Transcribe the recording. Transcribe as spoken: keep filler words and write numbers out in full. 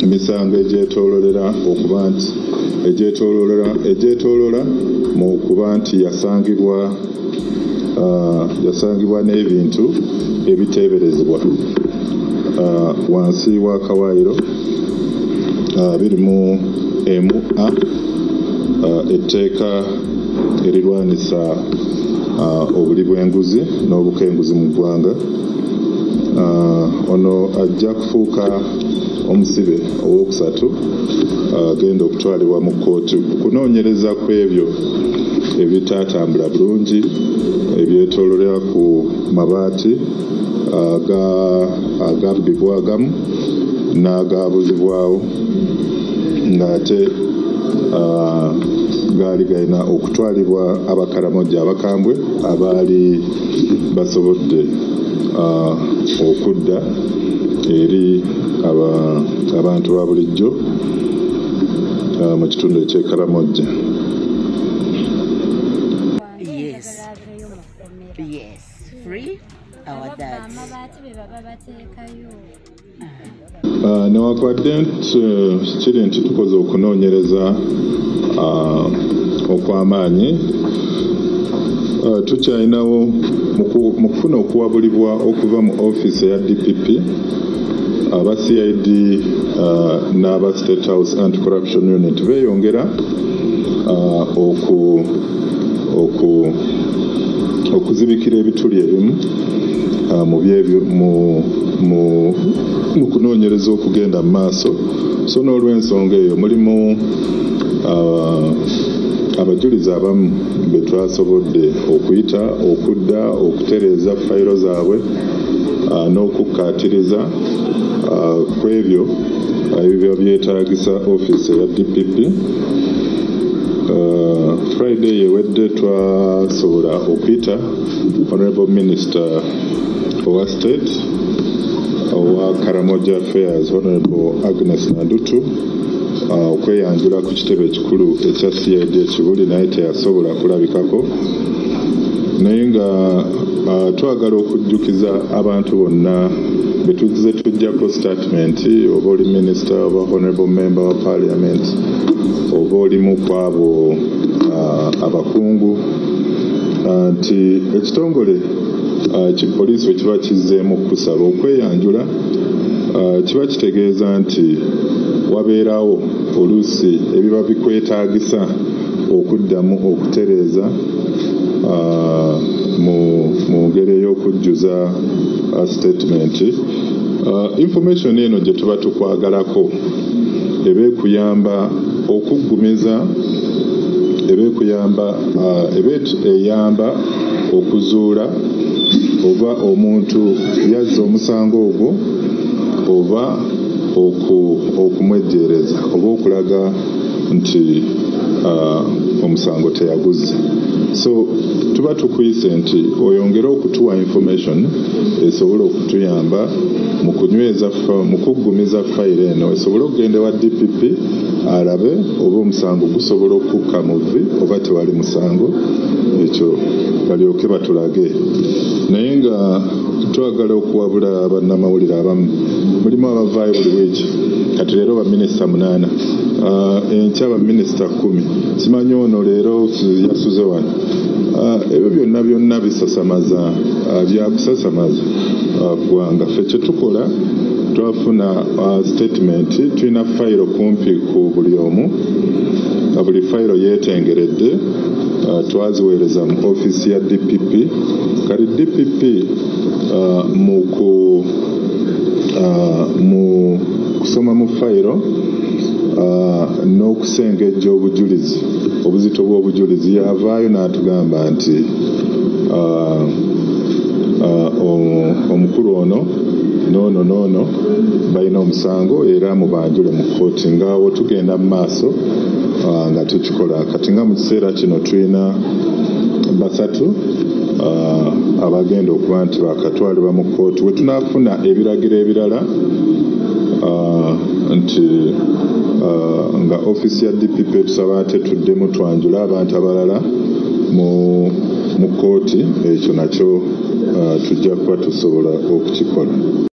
emisango egyetoololera okuba nti egyetoololera egyetoolola mu kuba nti yasangibwa uh, yasangibwa n'ebintu ebiteeberezebwa uh, wansi wa kawaayiro uh, biri mu emu a uh, etteeka erirwanisa uh, obuli bw'enguzi n'obukenguzi mu ggwanga. Uh, ono ajja kufuuka omusibe owokusatu agenda uh, okutwalibwa mu kkooti kunoonyereza ku ebyo ebitatambula bulungi ebyetoololera ku mabaati agabbibwa agamu n'agaabuzibwawo ng'ate uh, gaali galina okutwalibwa abakaramojja abakambwe abaali basobodde uh, okudda eri aba, abantu ba bulijjo uh, mu kitundu eky'ekaramojja. Yes. Yes. Free our dads. Uh, newankubadde nti kiri nti tukoze okunoonyereza uh, okw'amaanyi uh, tukyalinawo mu kufuna okuwabulibwa okuva mu ofiisi eya D P P aba C I D uh, n'aba State House Anti-Corruption Unit beeyongera uh, oku oku okuzibikira ebituli ebimu uh, mu byebyo mu mu mu kunoonyereza okugenda mu maaso. So n'olw'ensonga eyo mulimu uh, abajulizi abamu be twasobodde okuyita okudda okutereeza fayiro zaabwe uh, n'okukkaatiriza uh, ku ebyo ebyo byetaagisa ofiisi eya D P P. Uh, Friday ewedde twasobola okuyita Honorable Minister owa State owa Karamoja Affairs Honorable Agnes Nandutu uh, okweyanjula ku kitebe ekikulu ekya C I D ekibuli naye teyasobola kulabikako, naye nga uh, twagala okujjukiza abantu bonna betuze tujjako statement oba oli minister oba honorable member wa parliament oba olimu kwabo uh, abakungu nti uh, ekitongole uh, kipoliisi bwe kiba kizzeemu kusaba okweyanjula uh, kiba kitegeeza nti wabeerawo oluusi ebiba bikwetaagisa okuddamu okutereeza uh, mu, mu ngeri ey'okujjuza uh, statement. Uh, information eno gye tuba tukwagalako eba ekuyamba okuggumiza, eba ekuyamba uh, eba eyamba okuzuula oba omuntu yazza omusango ogwo oba okumwejjeereza oba okulaga nti uh, omusango teyaguzze. So tuba tukuyise nti oyongere okutuwa information esobola okutuyamba mu kunyweza mu kuggumiza fayiro eno esobole okugenda wa D P P alabe oba omusango gusobola okukka mu vvi oba tewali musango, ekyo balyoke batulage. Naye nga twagala okuwabula bannamawulire abamu mulimu abavaayo buli wiiki, kati leero baminisita munaana uh, enkya baminisita kumi, simanyi ono leero yasuze wano. Uh, ebyo byonna byonna bisasamaza uh, byakusasamaza ggwanga. Uh, ffe kye tukola twafuna uh, statement, tulina fayiro kumpi ku buli omu, uh, buli fayiro yeetengeredde uh, twaziweereza mu ofiisi ya D P P. Kati D P P uh, mu ku uh, mu kusoma mu fayiro uh, n'okusengejja obujulizi obuzito bw'obujulizi yavaayo n'atugamba nti uh, uh, omukulu ono noono noono balina omusango era mubanjule mu kkooti, ngaawo tugenda mu maaso uh, nga tukikola. Kati nga mu kiseera kino tulina basatu uh, abagenda okuba nti bakatwalibwa mu kkooti we tunaafuna ebiragiro ebirala uh, nti uh, nga ofiisi ya D P P tusaba ate tuddemu twanjula abantu abalala mu mu kkooti. Ekyo nakyo uh, tujja kuba tusobola okukikola.